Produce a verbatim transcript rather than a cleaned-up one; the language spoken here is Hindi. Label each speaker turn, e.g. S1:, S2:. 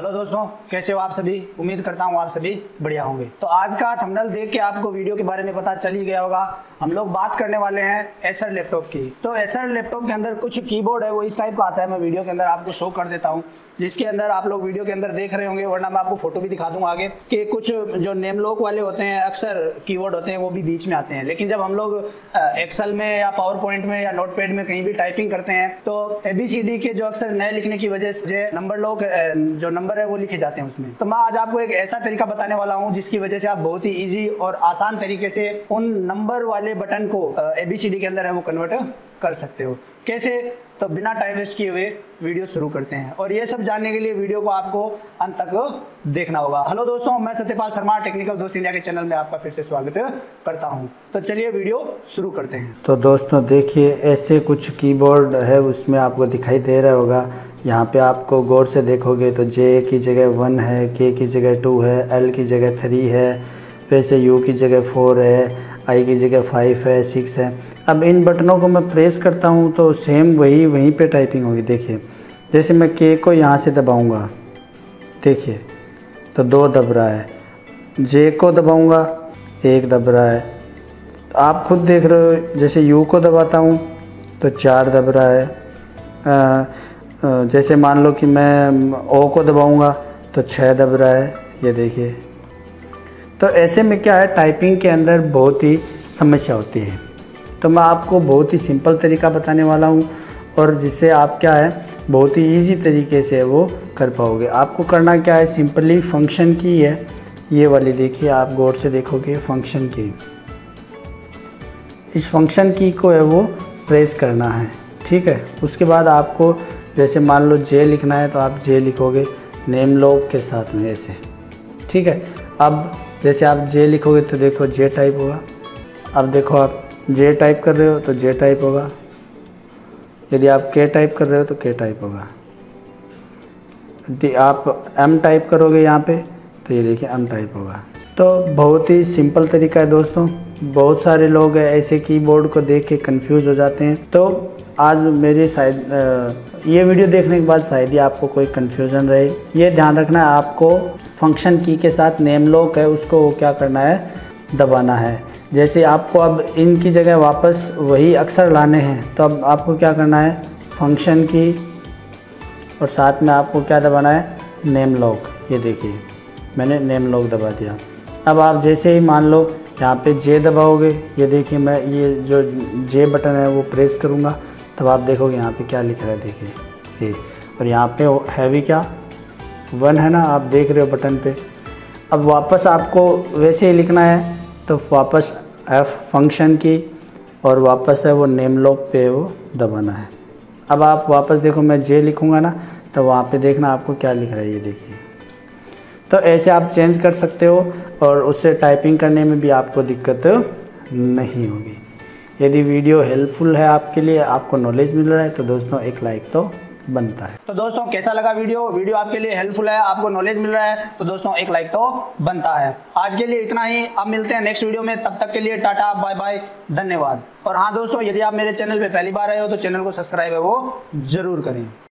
S1: हेलो दोस्तों, कैसे हो आप सभी। उम्मीद करता हूँ आप सभी बढ़िया होंगे। तो आज का थंबनेल देख के आपको वीडियो के बारे में पता चल ही गया होगा। हम लोग बात करने वाले हैं एसर लैपटॉप की। तो एसर लैपटॉप के अंदर कुछ कीबोर्ड है वो इस टाइप का आता है। मैं वीडियो के अंदर आपको शो कर देता हूँ, जिसके अंदर आप लोग वीडियो के अंदर देख रहे होंगे, वरना मैं आपको फोटो भी दिखा दूंगा आगे कि कुछ जो नेम लॉक वाले होते हैं अक्सर कीबोर्ड होते हैं वो भी बीच में आते हैं। लेकिन जब हम लोग एक्सेल में या पावर पॉइंट में या नोटपैड में कहीं भी टाइपिंग करते हैं तो एबीसीडी के जो अक्सर नए लिखने की वजह से नंबर लॉक जो नंबर है वो लिखे जाते हैं उसमें। तो मैं आज आपको एक ऐसा तरीका बताने वाला हूँ जिसकी वजह से आप बहुत ही इजी और आसान तरीके से उन नंबर वाले बटन को एबीसीडी के अंदर है वो कन्वर्ट कर सकते हो। कैसे? तो बिना टाइम वेस्ट किए हुए वीडियो शुरू करते हैं, और ये सब जानने के लिए वीडियो को आपको अंत तक देखना होगा। हेलो दोस्तों, मैं सत्यपाल शर्मा टेक्निकल दोस्त इंडिया के चैनल में आपका फिर से स्वागत करता हूं। तो चलिए वीडियो शुरू करते हैं।
S2: तो दोस्तों देखिए, ऐसे कुछ कीबोर्ड है उसमें आपको दिखाई दे रहा होगा। यहाँ पे आपको गौर से देखोगे तो जे की जगह वन है, के की जगह टू है, एल की जगह थ्री है, वैसे यू की जगह फोर है, आई की जगह फाइव है, सिक्स है। अब इन बटनों को मैं प्रेस करता हूँ तो सेम वही वहीं पे टाइपिंग होगी। देखिए, जैसे मैं के को यहाँ से दबाऊँगा, देखिए तो दो दब रहा है। जे को दबाऊँगा, एक दब रहा है। तो आप खुद देख रहे हो, जैसे यू को दबाता हूँ तो चार दब रहा है। आ, जैसे मान लो कि मैं ओ को दबाऊँगा तो छः दब रहा है, ये देखिए। तो ऐसे में क्या है, टाइपिंग के अंदर बहुत ही समस्या होती है। तो मैं आपको बहुत ही सिंपल तरीका बताने वाला हूँ, और जिससे आप क्या है बहुत ही इजी तरीके से वो कर पाओगे। आपको करना क्या है, सिंपली फंक्शन की है ये वाली, देखिए आप गौर से देखोगे फंक्शन की, इस फंक्शन की को है वो प्रेस करना है, ठीक है। उसके बाद आपको जैसे मान लो जे लिखना है तो आप जे लिखोगे नेम लॉक के साथ में ऐसे, ठीक है। अब जैसे आप जे लिखोगे तो देखो जे टाइप होगा। अब देखो आप जे टाइप कर रहे हो तो जे टाइप होगा, यदि आप के टाइप कर रहे हो तो के टाइप होगा। यदि आप एम टाइप करोगे यहाँ पे तो ये देखिए एम टाइप होगा। तो बहुत ही सिंपल तरीका है दोस्तों। बहुत सारे लोग ऐसे कीबोर्ड को देख के कंफ्यूज हो जाते हैं। तो आज मेरी शायद ये वीडियो देखने के बाद शायद ही आपको कोई कन्फ्यूज़न रहे। ये ध्यान रखना है, आपको फंक्शन की के साथ नेम लॉक है उसको क्या करना है, दबाना है। जैसे आपको अब इनकी जगह वापस वही अक्षर लाने हैं तो अब आपको क्या करना है, फंक्शन की और साथ में आपको क्या दबाना है, नेम लॉक। ये देखिए मैंने नेम लॉक दबा दिया। अब आप जैसे ही मान लो यहाँ पे जे दबाओगे, ये देखिए मैं ये जो जे बटन है वो प्रेस करूँगा, तब आप देखोगे यहाँ पे क्या लिख रहा है, देखिए ये। और यहाँ पे है भी क्या, वन है ना, आप देख रहे हो बटन पे। अब वापस आपको वैसे ही लिखना है तो वापस एफ फंक्शन की और वापस है वो नेम लॉक पे वो दबाना है। अब आप वापस देखो, मैं जे लिखूँगा ना तो वहाँ पे देखना आपको क्या लिख रहा है, ये देखिए। तो ऐसे आप चेंज कर सकते हो और उससे टाइपिंग करने में भी आपको दिक्कत नहीं होगी। यदि वीडियो हेल्पफुल है आपके लिए, आपको नॉलेज मिल रहा है तो दोस्तों एक लाइक तो बनता है।
S1: तो दोस्तों कैसा लगा वीडियो? वीडियो आपके लिए हेल्पफुल है, आपको नॉलेज मिल रहा है तो दोस्तों एक लाइक तो बनता है। आज के लिए इतना ही, अब मिलते हैं नेक्स्ट वीडियो में। तब तक के लिए टाटा बाय बाय, धन्यवाद। और हाँ दोस्तों, यदि आप मेरे चैनल पे पहली बार आए हो तो चैनल को सब्सक्राइब है वो जरूर करें।